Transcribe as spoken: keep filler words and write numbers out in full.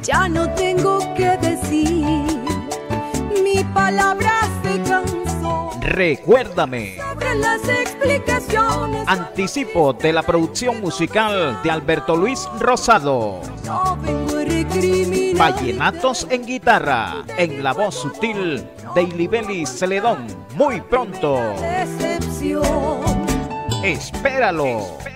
ya no tengo que decir, mi palabra se cansó. Recuérdame. Sobre las explicaciones. Anticipo de la producción musical de Alberto Luis Rosado. No vengo a recriminar. Vallenatos en guitarra, en la voz sutil de Ilibeli Celedón. Muy pronto. Decepción. Espéralo.